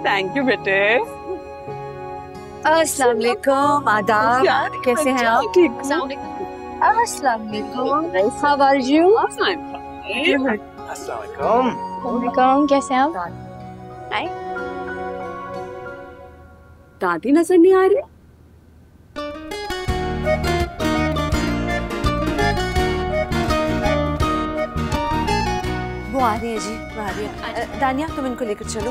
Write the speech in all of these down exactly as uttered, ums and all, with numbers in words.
Thank you बेटे। अस्सलाम वालेकुम, आदाब, कैसे हैं आप? ठीक। अस्सलाम वालेकुम, हाउ आर यू? अस्सलाम वालेकुम, कैसे हैं आप? दादी नजर नहीं आ रही। वो आ रही है जी, वो आ रही है। दानिया तुम इनको लेकर चलो।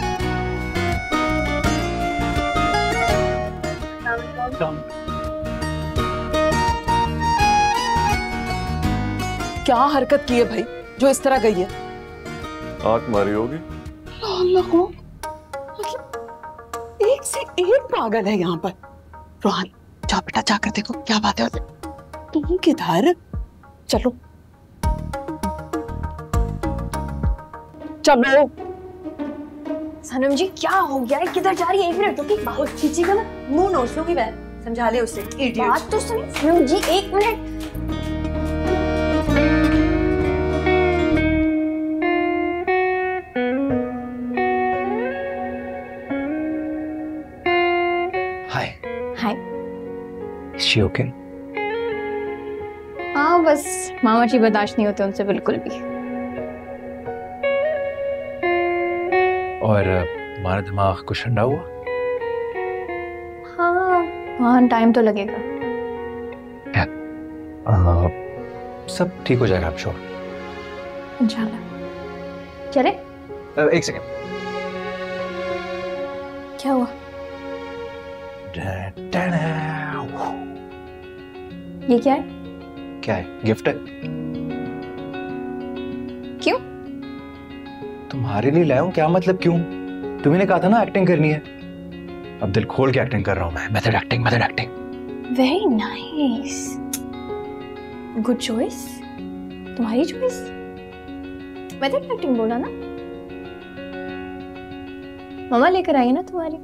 क्या हरकत की है भाई जो इस तरह गई है? आंख मारी होगी। अल्लाह को मतलब एक से एक पागल है यहाँ पर। रोहान जाओ बेटा, जाकर देखो क्या बात है। तुम किधर? चलो चलो। सनम जी क्या हो गया है? किधर जा रही है? एक मिनट रुकिए, बहुत खींचेगा ना, मुंह नोच लूंगी मैं। समझा ले उसे। बात तो सुनिए सनम जी, एक मिनट। हाय हाय। Is she okay? हाँ बस मामा जी बर्दाश्त नहीं होते उनसे बिल्कुल भी। और तुम्हारा दिमाग कुछ ठंडा हुआ? हाँ हाँ टाइम तो लगेगा। आ, सब ठीक हो जाएगा, आप श्योर? इंशाल्लाह। चले? एक सेकेंड। क्या हुआ? ये क्या है? क्या है? गिफ्ट है। क्यों? तुम्हारे लिए लाया हूं। क्या मतलब क्यों? तुम्ही ने कहा था ना एक्टिंग करनी है। अब दिल खोल के एक्टिंग कर रहा हूं मैं। Method acting, method acting. Very nice, good choice. तुम्हारी चॉइस। मेथड एक्टिंग बोला ना, मामा लेकर आई ना तुम्हारी।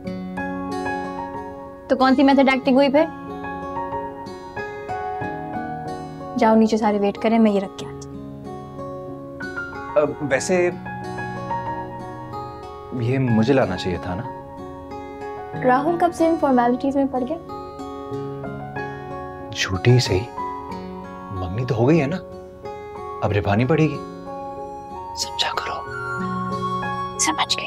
तो कौन सी मेथड एक्टिंग हुई फिर? जाओ नीचे, सारे वेट करें, मैं ये रख के आती। अब वैसे ये मुझे लाना चाहिए था ना। राहुल कब से इन फॉर्मेलिटीज में पड़ गया? झूठी सही, मंगनी तो हो गई है ना, अब निभानी पड़ेगी। समझा करो। समझ